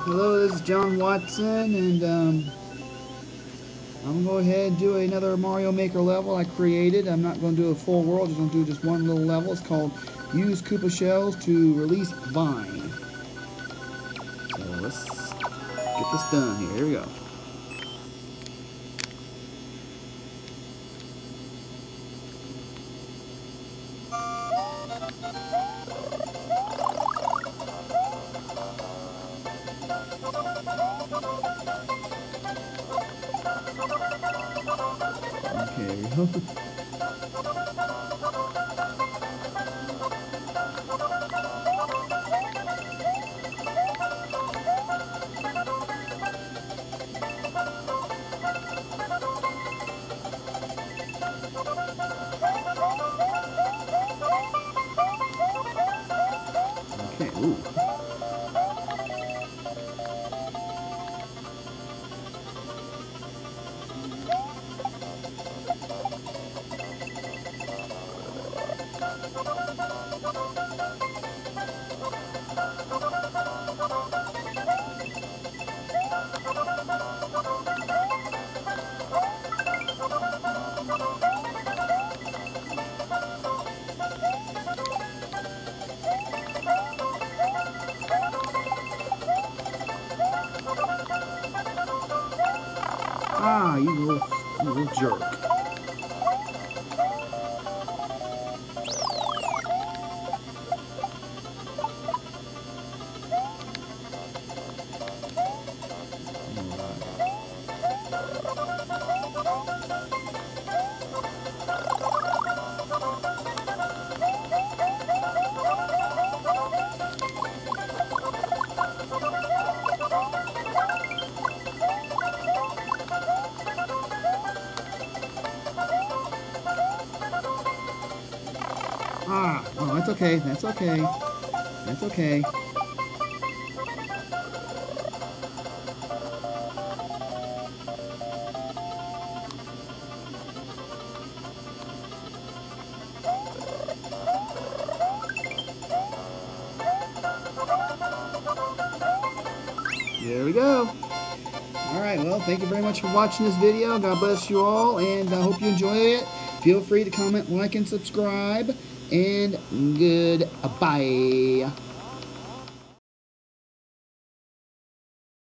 Hello, this is John Watson, and I'm going to go ahead and do another Mario Maker level I created. I'm not going to do a full world, just going to do just one little level. It's called Use Koopa Shells to Release Vine. So let's get this done here. Here we go. Okay, here we go. Okay, ooh. Ah, you little jerk. Ah, oh, that's okay. That's okay. That's okay. There we go. Alright, well, thank you very much for watching this video. God bless you all, and I hope you enjoy it. Feel free to comment, like, and subscribe. And goodbye.